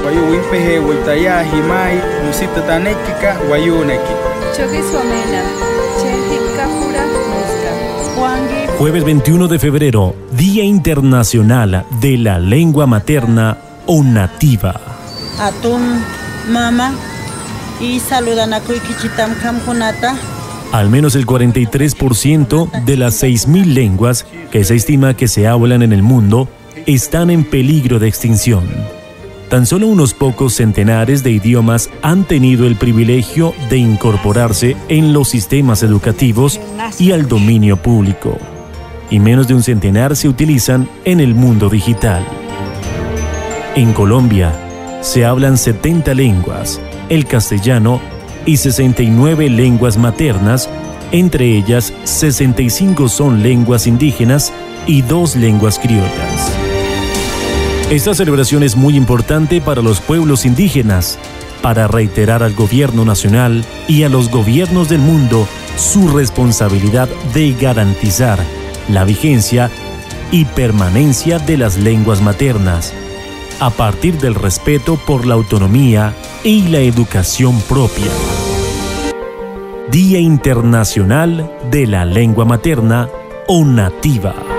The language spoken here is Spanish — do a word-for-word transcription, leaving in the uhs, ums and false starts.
Wayu wimpehe witaya himai musita tanekika wayuneki. Chogisomena, Chetika Pura Muska, Juangi. Jueves veintiuno de febrero, Día Internacional de la Lengua Materna o Nativa. Atún, mama, y saludan a Kuikichitam Kamkunata. Al menos el cuarenta y tres por ciento de las seis mil lenguas que se estima que se hablan en el mundo están en peligro de extinción. Tan solo unos pocos centenares de idiomas han tenido el privilegio de incorporarse en los sistemas educativos y al dominio público, y menos de un centenar se utilizan en el mundo digital. En Colombia se hablan setenta lenguas, el castellano y sesenta y nueve lenguas maternas, entre ellas sesenta y cinco son lenguas indígenas y dos lenguas criollas. Esta celebración es muy importante para los pueblos indígenas, para reiterar al gobierno nacional y a los gobiernos del mundo su responsabilidad de garantizar la vigencia y permanencia de las lenguas maternas, a partir del respeto por la autonomía y la educación propia. Día Internacional de la Lengua Materna o Nativa.